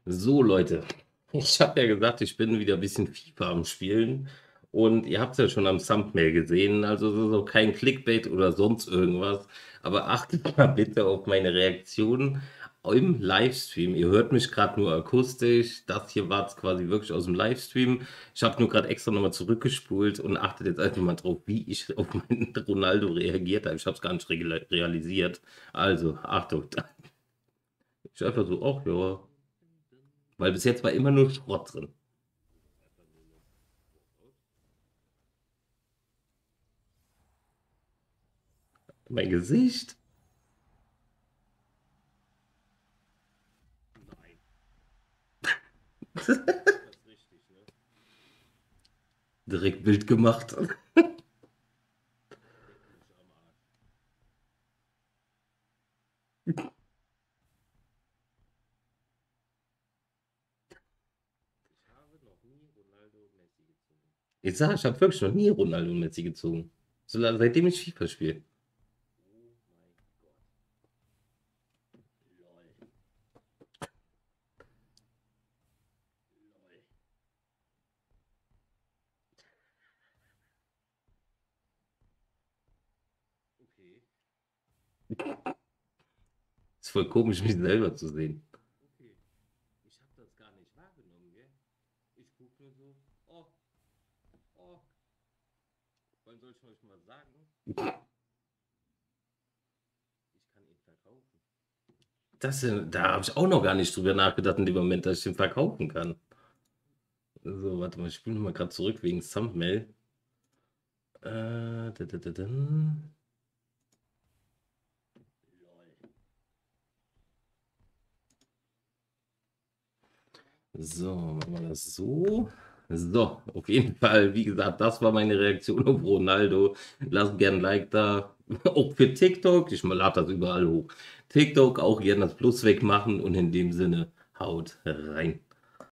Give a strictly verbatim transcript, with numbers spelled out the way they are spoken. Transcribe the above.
So, Leute, ich habe ja gesagt, ich bin wieder ein bisschen FIFA am Spielen und ihr habt es ja schon am Thumbnail gesehen, also es ist auch kein Clickbait oder sonst irgendwas, aber achtet mal bitte auf meine Reaktionen im Livestream. Ihr hört mich gerade nur akustisch, das hier war es quasi wirklich aus dem Livestream. Ich habe nur gerade extra nochmal zurückgespult und achtet jetzt einfach mal drauf, wie ich auf meinen Ronaldo reagiert habe. Ich habe es gar nicht re realisiert. Also, Achtung, ich einfach so, ach ja. Weil bis jetzt war immer nur Schrott drin. Mein Gesicht? Nein. Direkt Bild gemacht. Ich sag, ich habe wirklich noch nie Ronaldo und Messi gezogen. So, seitdem ich FIFA spiele. Ist voll komisch, mich selber zu sehen. Okay, ich habe das gar nicht wahrgenommen, gell? Ich gucke nur so, oh, oh. Wann soll ich euch mal sagen? Ich kann ihn verkaufen. Das, äh, da habe ich auch noch gar nicht drüber nachgedacht in dem Moment, dass ich ihn verkaufen kann. So, warte mal, ich spule mal gerade zurück wegen Thumbnail. Äh, da, da, da, da. So, machen wir das so. So, auf jeden Fall, wie gesagt, das war meine Reaktion auf Ronaldo. Lasst gerne ein Like da. Auch für TikTok. Ich lade das überall hoch. TikTok auch gerne das Plus wegmachen und in dem Sinne, haut rein.